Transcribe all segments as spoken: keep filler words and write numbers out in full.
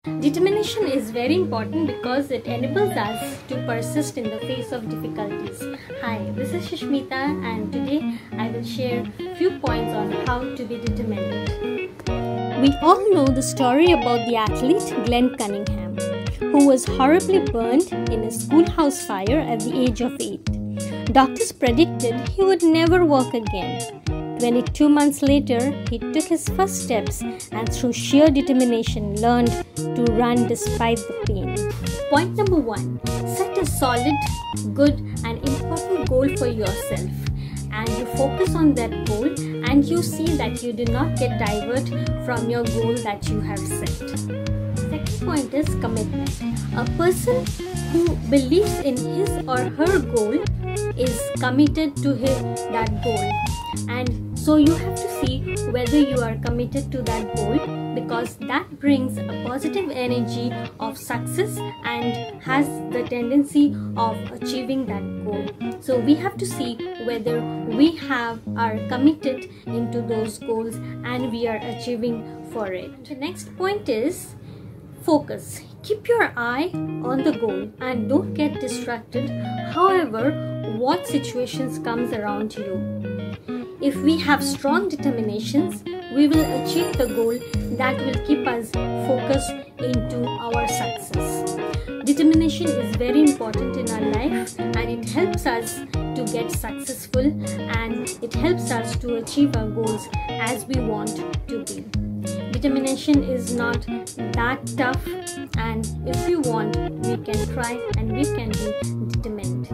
Determination is very important because it enables us to persist in the face of difficulties. Hi, this is Shishmita and today I will share a few points on how to be determined. We all know the story about the athlete Glenn Cunningham, who was horribly burned in a schoolhouse fire at the age of eight. Doctors predicted he would never walk again. twenty-two months later, he took his first steps and through sheer determination learned to run despite the pain. Point number one, set a solid, good and important goal for yourself and you focus on that goal and you see that you do not get diverted from your goal that you have set. Second point is commitment. A person who believes in his or her goal is committed to his, that goal. And so you have to see whether you are committed to that goal because that brings a positive energy of success and has the tendency of achieving that goal. So we have to see whether we have are committed into those goals and we are achieving for it. The next point is focus. Keep your eye on the goal and don't get distracted however what situations comes around you. If we have strong determinations, we will achieve the goal that will keep us focused into our success. Determination is very important in our life and it helps us to get successful and it helps us to achieve our goals as we want to be. Determination is not that tough and if we want, we can try and we can be determined.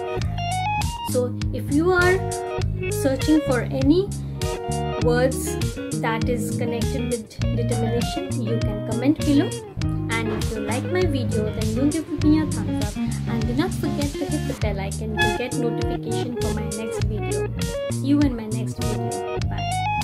So if you are searching for any words that is connected with determination, you can comment below. And if you like my video, then do give me a thumbs up and do not forget to hit the bell icon to get notification for my next video. See you in my next video. Bye.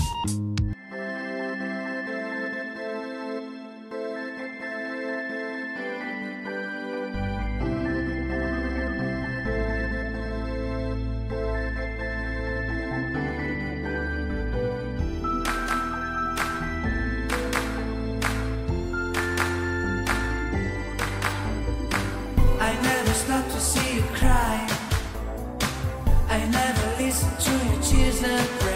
Not to see you cry. I never listen to your tears that cry.